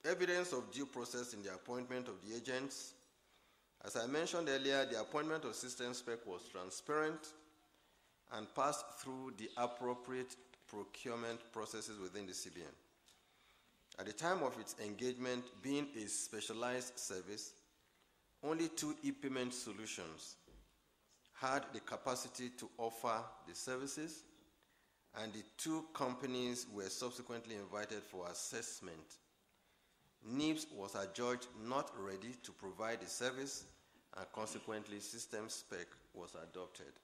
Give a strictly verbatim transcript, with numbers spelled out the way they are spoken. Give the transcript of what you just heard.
Evidence of due process in the appointment of the agents. As I mentioned earlier, the appointment of system spec was transparent and passed through the appropriate procurement processes within the C B N. At the time of its engagement, being a specialized service, only two e-payment solutions had the capacity to offer the services, and the two companies were subsequently invited for assessment. N I B S was adjudged not ready to provide the service, and consequently, system spec was adopted.